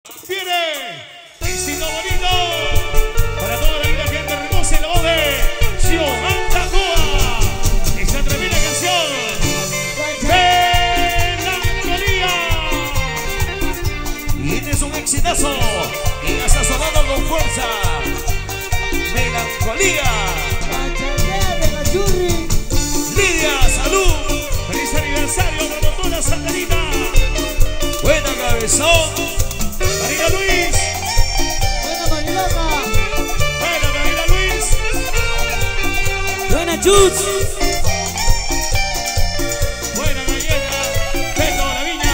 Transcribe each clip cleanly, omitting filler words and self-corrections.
Viene Éxito Bonito para toda la vida, gente hermosa, y la voz de Joan Tacoa. Esta tremenda canción, Melancolía. Y este es un exitazo y ya está sonando con fuerza. Melancolía. Lidia, salud. Feliz aniversario, promotora Santanita. Buena cabezón. Marina Luis. Buena Marilota. Buena Marina Luis. Buena Chus. Buena galleta. Beto la Viña.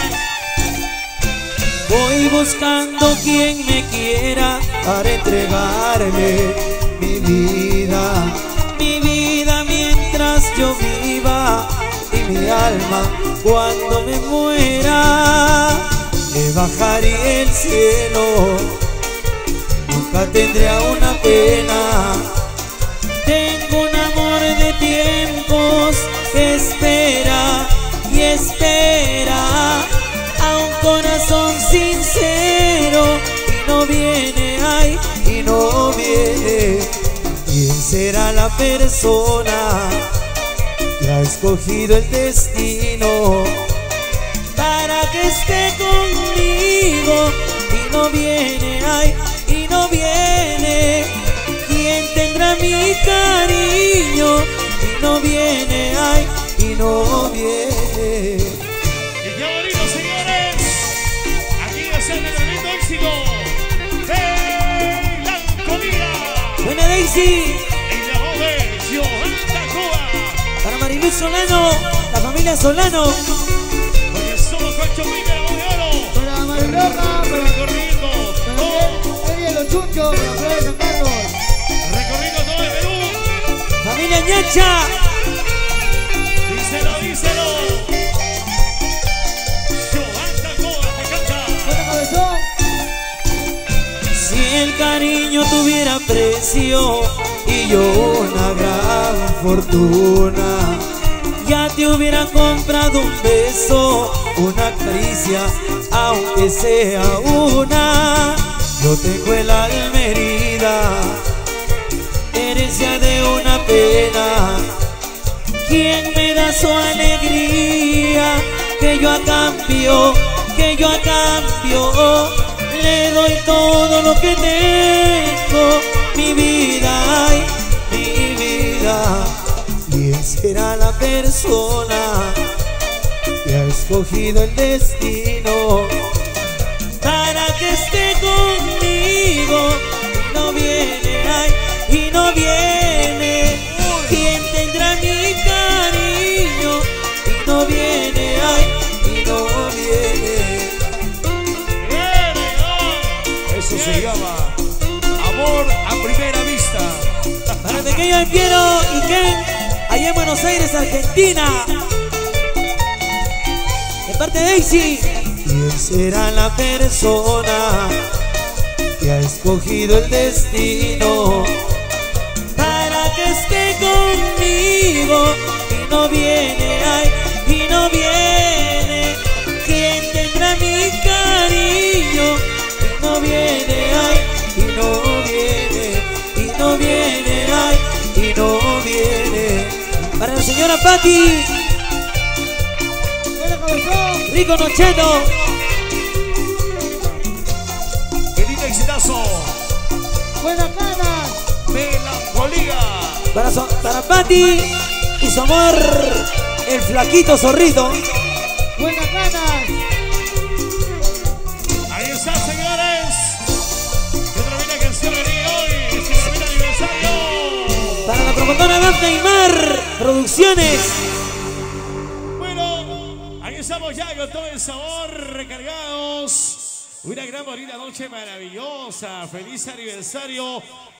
Voy buscando quien me quiera Para entregarle mi vida mientras yo viva, y mi alma. cuando me muera. Le bajaría el cielo, nunca tendría una pena. Tengo un amor de tiempos que espera y espera a un corazón sincero y no viene, ay, Y no viene. ¿Quién será la persona que ha escogido el destino para que esté conmigo y no viene, ay, y no viene? ¿Quién tendrá mi cariño y no viene, ay, y no viene? Y qué bonito, señores. Aquí está el tremendo éxito. Melancolía. Buena Daisy, En la voz de Joan Tacoa. para Mariluz Solano, la familia Solano. Porque somos Pancho Piña, la voz de oro. Para Marilota, Recorriendo todo, Eddie Los Chunchos, para Flores San Carlos. recorriendo todo el Perú. Familia Ñacha, Díselo, díselo. Joan Tacoa, te canta. Buena Cabezón. si el cariño tuviera precio Y yo una gran fortuna, ya te hubiera comprado un beso, una caricia, aunque sea una. Yo tengo el alma herida, herencia de una pena. ¿Quién me da su alegría? Que yo a cambio le doy todo lo que tengo, mi vida, ay, mi vida. ¿Quién será la persona que ha escogido el destino Para que esté conmigo y no viene, ay, y no viene. ¿Quién tendrá mi cariño y no viene, ay, y no viene? Eso se llama amor a primera vista. Para Pequeño El Piero y Ken, allá en Buenos Aires, Argentina. De parte de Daisy, ¿Quién será la persona que ha escogido el destino para que esté conmigo y no viene, ay, y no viene. ¿Quién tendrá mi cariño y no viene, ay, y no viene, y no viene, ay? y no viene? Para la señora Patti, Buena Cabezón. Rico Nocheto, Qué lindo exitazo. Buena Canas. Melancolía. para Patti y su amor, el flaquito zorrito. Buena Canas. Ahí está, señores. Qué tremenda canción venía hoy. Es el primer aniversario. Para la promotora Dafne Aymar Producciones. Bueno, ahí estamos ya con todo el sabor recargados. Una gran bonita noche maravillosa. Feliz aniversario.